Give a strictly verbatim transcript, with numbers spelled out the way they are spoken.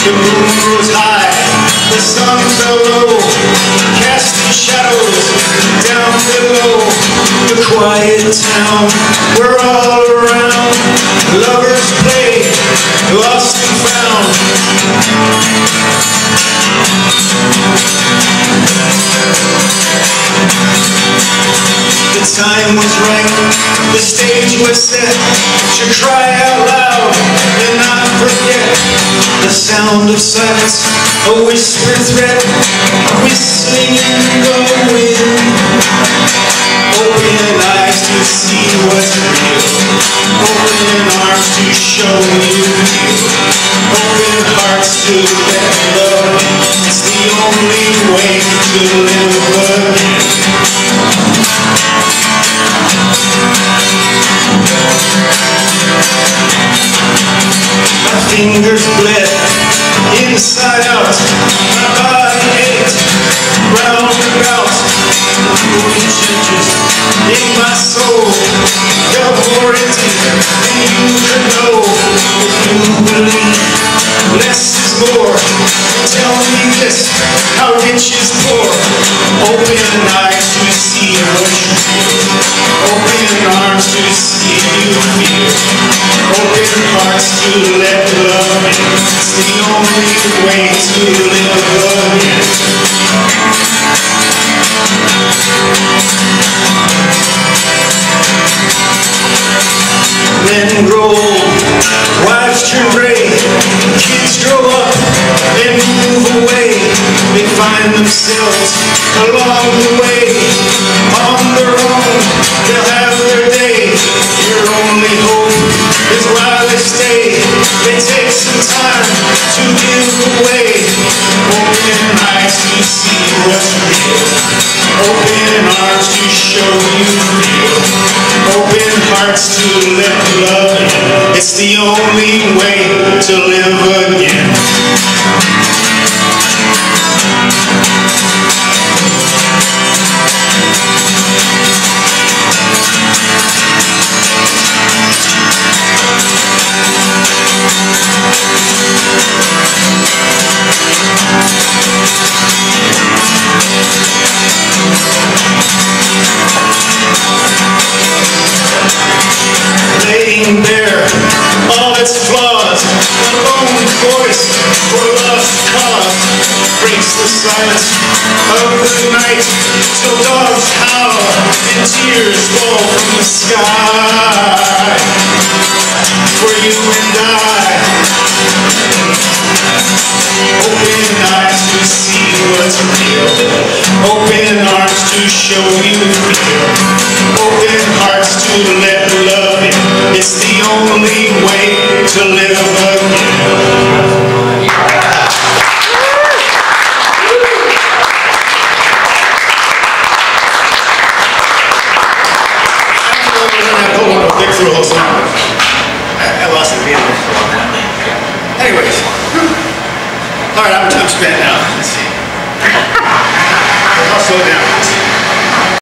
The moon rose high, the sun fell low, casting shadows down below. The quiet town, we're all around. Lovers play, lost and found. The time was right, the stage was set to cry out loud and not forget. The sound of silence, a whisper threat, whistling in the wind. Open eyes to see what's real, open arms to show you feel, open hearts to let love in. It's the only way to live again. My fingers bled inside out, my body ached round and out. Moving changes in my soul, felt more empty than you could know. If you believe less is more, tell me this, how rich is poor. Open eyes to see what you feel, open arms to see you feel, open hearts to let love in. It's the only way to live again. Men grow old, wives turn gray, kids grow up and move away. They find themselves along the way, on their own, they'll have their day. Your only hope is while they stay, they take some time to give away. Open eyes to see what's real, open arms to show you feel, open hearts to let love in. It's the only way to live again. Laying bare all its flaws, a lone voice for love's cause breaks the silence of the night till dogs howl and tears fall from the sky. For you and I, open eyes to see what's real, open arms to show you feel, open hearts to let love in. It's the only way to live again. I pulled one of Dick through a whole song. I lost the piano for a long time. Anyways. Alright, I'm, I'm spent now. Let's see. I'll slow down.